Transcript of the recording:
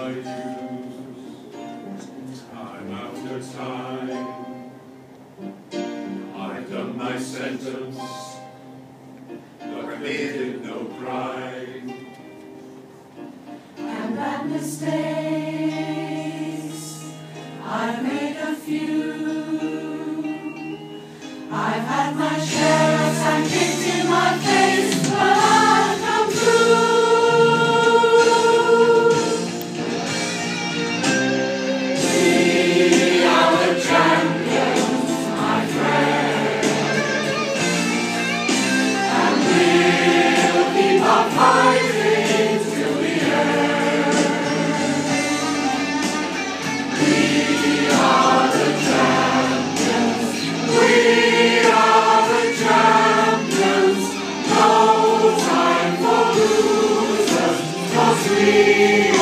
my dues, time after time. I've done my sentence, but committed no crime. And bad mistakes, I've made a few. I've had my share of sand kicked in my face, but I've come through. We are the champions, my friend, and we'll keep on fighting till the end. We are the champions. We are the champions. No time for losers, 'cause we